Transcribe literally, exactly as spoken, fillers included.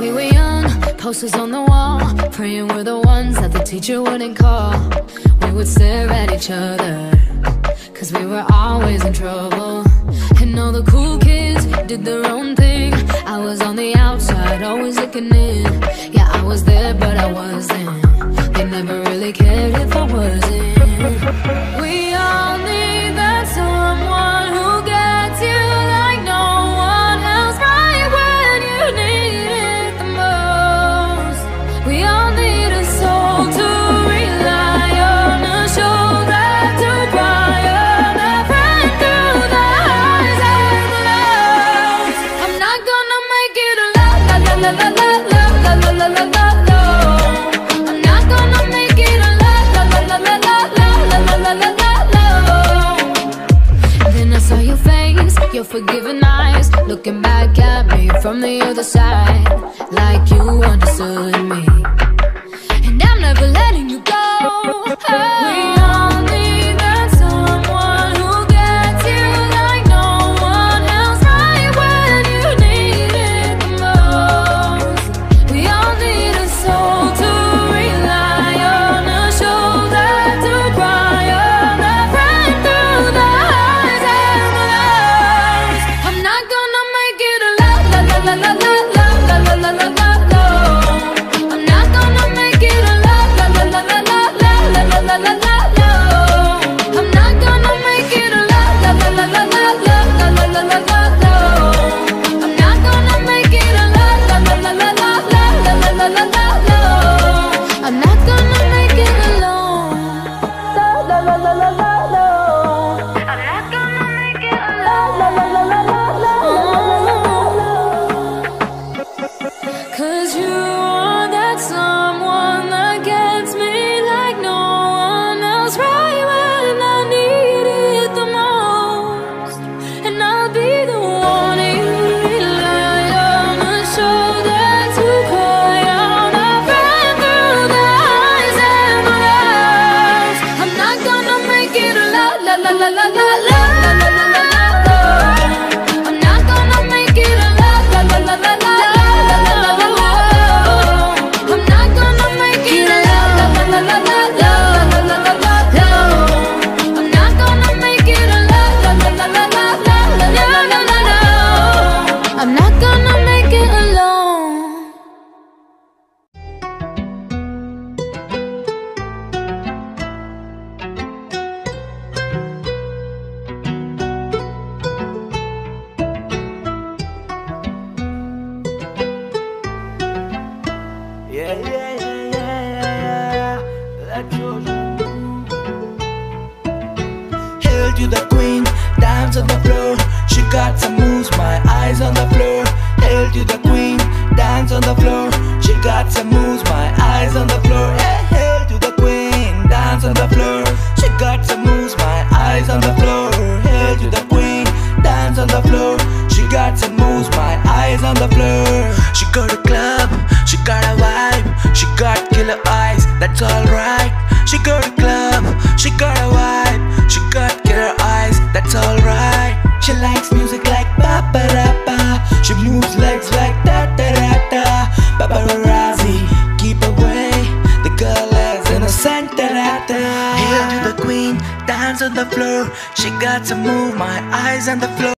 We were young, posters on the wall, praying we're the ones that the teacher wouldn't call. We would stare at each other, cause we were always in trouble. And all the cool kids did their own thing. I was on the outside, always looking in. Yeah, I was there, but I wasn't. They never really cared if I wasn't. We all need that someone who gets you like no one else, right when you need it the most. We all need a soul to rely on, a shoulder to cry on, a friend through the highs and the lows. I'm not gonna make it alone, la la la la la la la la la la la. I'm not gonna make it alone, la la la la la la la la la la la. Then I saw your face, your forgiving eyes, looking back at me from the other side, like you understood me. And I'm never letting you go. We all need that someone who gets you like no one else, right when you need it the most. We all need a soul to rely on, a shoulder to cry on, a friend through the highs and the lows. I'm not gonna make it alone, la la la la la la la la la la la. I'm not gonna make it alone, la la la la la la la la la la la. I'm not gonna make it alone, la la la la la la la la la la la. I'm not gonna make it alone, la la la la la la la la la la la. I'm not gonna make it alone, la la la la la la la. I'm not gonna make it alone, la la la la la la la. Cause you are that someone that gets me like no one else, right when I need it the most. And I'll be the one you rely on, a shoulder to cry on, a friend through the highs and the lows. I'm not gonna make it alone, la la la la la la la la la la la. I'm not gonna make it alone, la la la la la la la la la la. I'm not gonna make it alone, la la la la la la la la la la. I'm not gonna make it alone, la la la la la la la la la la. I'm not gonna make it alone. Yeah, yeah, yeah, yeah, yeah. Let your move. Hail to the queen, dance on the floor. She got some moves, my eyes on the floor. Hail to the queen, dance on the floor. She got some moves, my eyes on the floor. Hey, hail to the queen, dance on the floor. She got some moves, my eyes on the floor. Hail to the queen, dance on the floor. She got some moves, my eyes on the floor. She got a club, she got a vibe, she got killer eyes, that's alright. She got a club, she got a vibe, she got killer eyes, that's alright. She likes music like ba ba da ba. She moves legs like da da da da. Paparazzi, keep away, the girl is innocent da da da. Hail to the queen, dance on the floor. She got to move, my eyes on the floor.